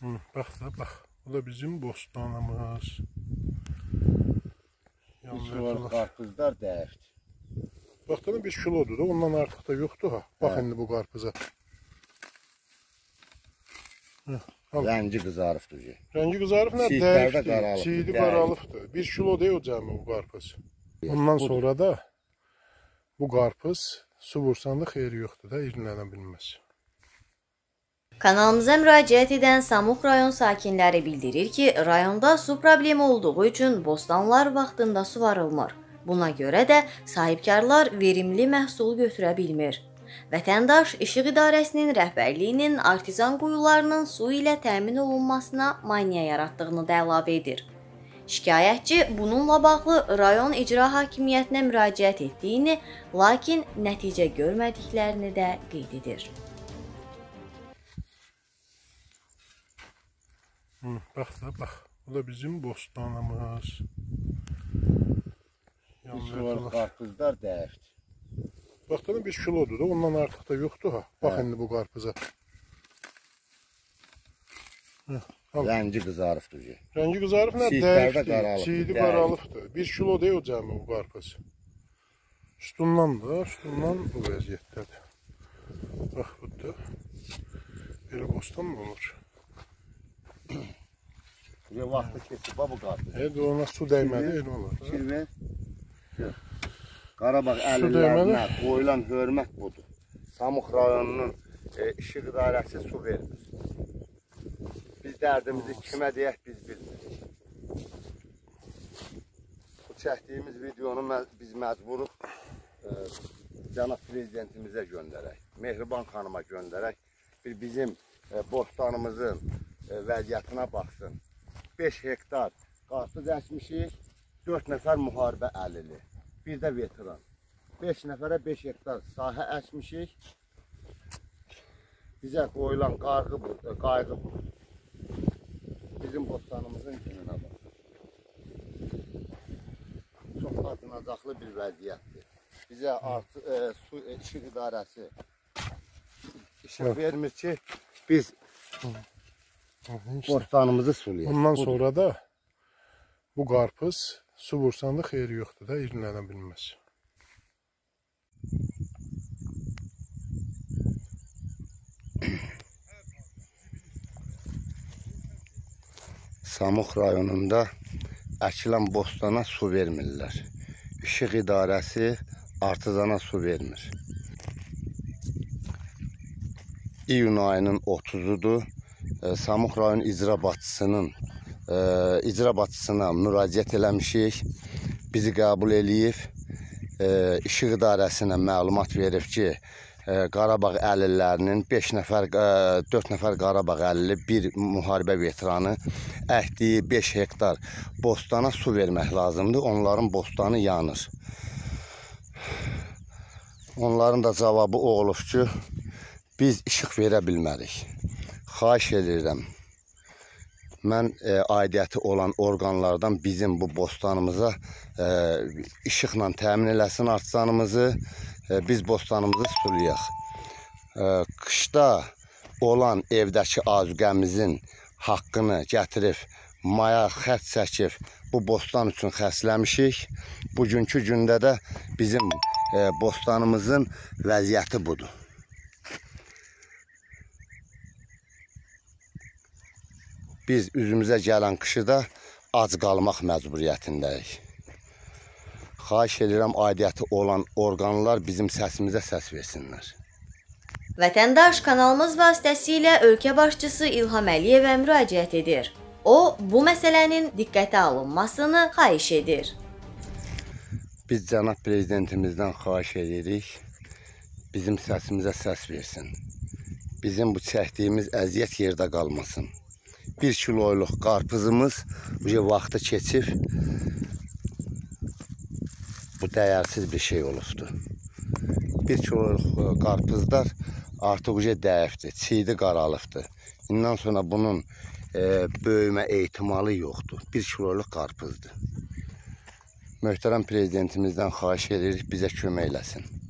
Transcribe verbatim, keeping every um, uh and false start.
Hı, bax da bax. Bu da bizim bostanımız. üç kilolik qarpızlar dəyişdi. Bax da bir kilodur da, ondan artıq da yoxdur ha. Bax indi bu qarpıza. Rəngi qızarıbdır. Rəngi qızarıb nə? Dəyişdi. Çiğdi qaralıbdır. Bir kilo deyil o cəmi bu qarpız. Ondan sonra da bu qarpız su vursan da xeyri yoxdur da, irinlənə bilməz. Kanalımıza müraciət edən Samux rayon sakinləri bildirir ki, rayonda su problemi olduğu üçün bostanlar vaxtında suvarılmır. Buna görə də sahibkarlar verimli məhsul götürə bilmir. Vətəndaş İşıq İdarəsinin rəhbərliyinin artizan quyularının su ilə təmin olunmasına maneə yaratdığını da əlavə edir. Şikayətçi bununla bağlı rayon icra hakimiyyətinə müraciət etdiyini, lakin nəticə görmədiklərini də qeyd edir. Hı, bax da bax. Bu da bizim bostanımız. üç kilolik qarpızlar dəyişdi. Bax da bir kilodur da, ondan artıq da yoxdur ha. Bax indi bu qarpıza. Rəngi qızarıbdır. Rəngi qızarıb nə? Dəyişdi. Çiğdi qaralıbdır. Bir kilo deyil o cəmi bu qarpız. Üstündən da, üstündən bu vəziyyətdədir. Bax bu da. Belə bostan mı olur? Bir vaxtı keçib bu qarpız. Evet, ona su dəymədi, elə olur. Kirvə. Qarabağ əlillərinə qoyulan hörmət budur. Samux rayonunun e, İşıq İdarəsi su vermir. Biz dərdimizi kimə deyək, biz bilmirik. Bu çəkdiyimiz videonu biz məcburuq e, cənab prezidentimizə göndərək, Mehriban xanıma göndərək. Bir bizim e, bostanımızın e, vəziyyətinə baxsın. beş hektar qarpız əkmişik, dörd nəfər müharibə əlili, bir də veteran. beş nəfərə beş hektar sahə əkmişik. Bizə qoyulan qarğı burada, qayğı burada. Bizim bostanımızın gününə bax. Çox acınacaqlı bir vəziyyətdir. Bizə artı, e, su, e, İşıq İdarəsi işıq vermir ki, biz bostanımızı sulayaq. Ondan sonra da bu qarpız su vursan da xeyri yoxdur da, irinlənə bilməz. Samux rayonunda əkilən bostana su vermirlər. İşıq İdarəsi artizana su vermir. İyun ayının otuzudur. Samux rayon icra başçısının e, icra başçısına müraciət eləmişik. Bizi qəbul eləyib. E, İşıq İdarəsinə məlumat verib ki, e, Qarabağ əlillərinin beş nəfər, e, dörd nəfər Qarabağ əlili, bir müharibə veteranı əkdiyi beş hektar bostana su vermək lazımdır. Onların bostanı yanır. Onların da cavabı o olub ki, biz işıq verə bilmərik. Xahiş edirəm, mən e, aidiyyəti olan orqanlardan bizim bu bostanımıza e, işıqla təmin eləsin artizanımızı, e, biz bostanımızı sulayaq. E, qışda olan evdəki azuqəmizin haqqını gətirib, maya xərc çəkib bu bostan üçün xərcləmişik. Bugünkü gündə də bizim e, bostanımızın vəziyyəti budur. Biz üzümüzə gələn qışıda ac qalmaq məcburiyyətindəyik. Xahiş edirəm, aidiyyəti olan orqanlar bizim səsimizə səs versinlər. Vətəndaş kanalımız vasitəsilə ölkə başçısı İlham Əliyevə müraciət edir. O, bu məsələnin diqqətə alınmasını xahiş edir. Biz cənab prezidentimizdən xahiş edirik, bizim səsimizə səs versin. Bizim bu çəkdiyimiz əziyyət yerdə qalmasın. Bir kiloyluq qarpızımız bu vaxtı keçib, bu dəyərsiz bir şey olubdur. Bir kiloyluq qarpızlar artıq dəyibdir, çiğdi qaralıbdır. İndən sonra bunun e, böyümə ehtimalı yoxdur. Bir kiloyluq qarpızdır. Möhtərəm prezidentimizdən xahiş edirik, bizə kömək eləsin.